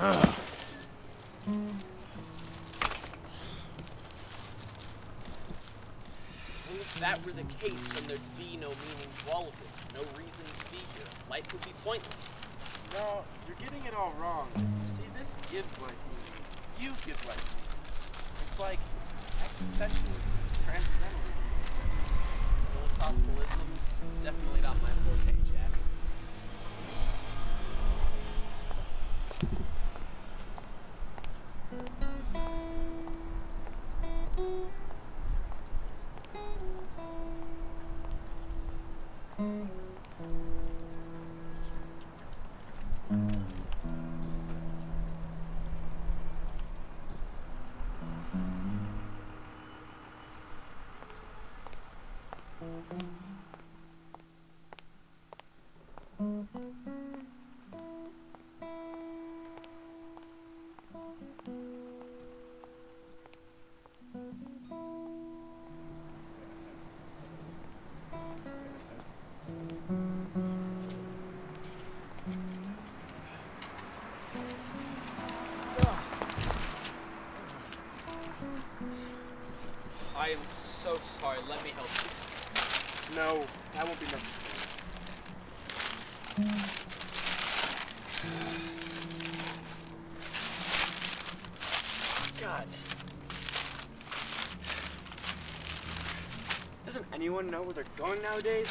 If that were the case, then there'd be no meaning to all of this, no reason to be here. Life would be pointless. No, you're getting it all wrong. See, this gives life meaning. You give life meaning. It's like existentialism, transcendentalism in a sense. Philosophicalism's definitely not my forte, Jack. I am so sorry. Let me help you. No, that won't be necessary. God. Doesn't anyone know where they're going nowadays?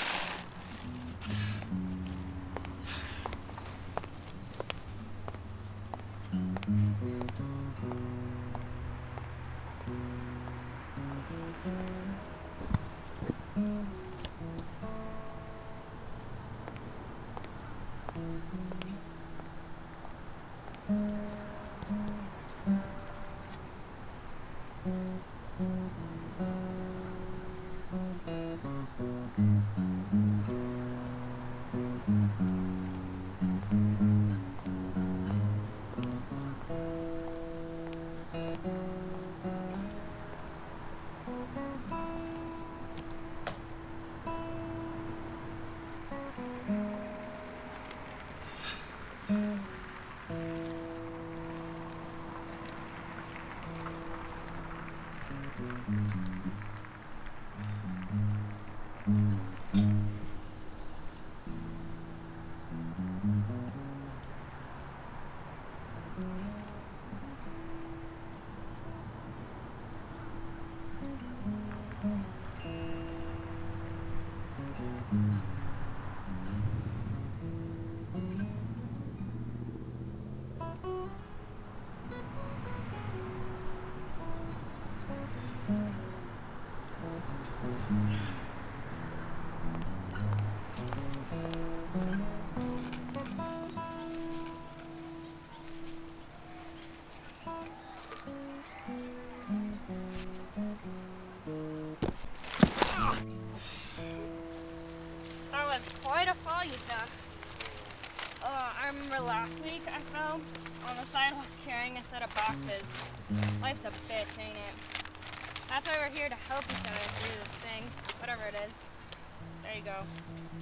Last week I fell on the sidewalk carrying a set of boxes. Life's a bitch, ain't it? That's why we're here to help each other through this thing, whatever it is. There you go.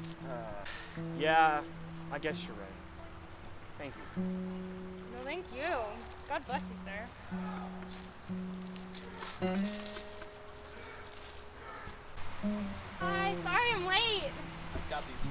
Yeah, I guess you're right. Thank you. No, thank you. God bless you, sir. Hi, sorry I'm late. I've got these.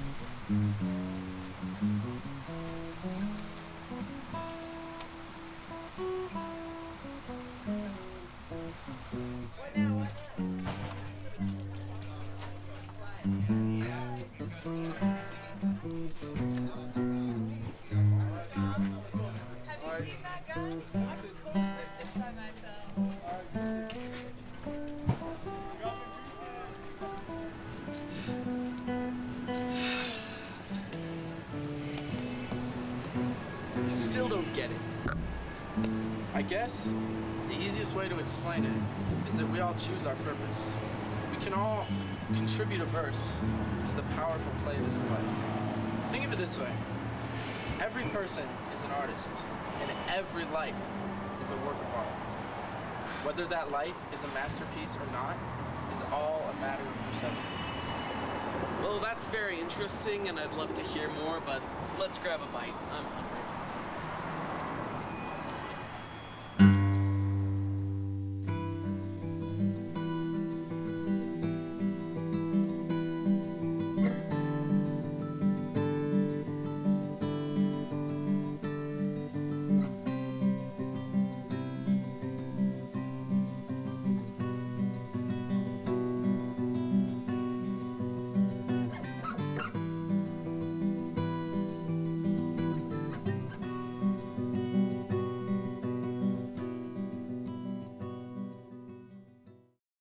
Still don't get it. I guess the easiest way to explain it is that we all choose our purpose. We can all contribute a verse to the powerful play that is life. Think of it this way. Every person is an artist, and every life is a work of art. Whether that life is a masterpiece or not is all a matter of perception. Well, that's very interesting, and I'd love to hear more, but let's grab a bite. I'm hungry.